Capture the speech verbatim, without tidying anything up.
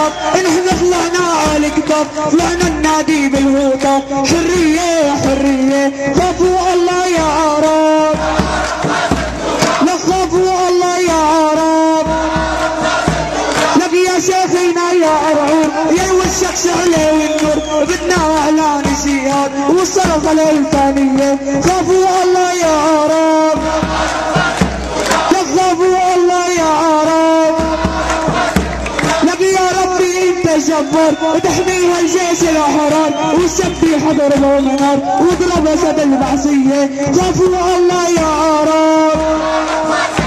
عرب، نحن طلعنا على الكتاب، طلعنا النادي بالهوطة. حرية حرية خافوا الله يا عرب، لا خافوا الله يا عرب. لك يا شيخنا يا عرعور، يا وشك شعلة والنور، بدنا اعلان سياد والصرخة الفانية. خافوا الله يا عرب، لا خافوا الله يا عرب. لك يا ربي انت جبار، تحمي هالجيش الاحرار، والسبي حضر بومنار واضرب اسد المعصية. خافوا الله يا عرب.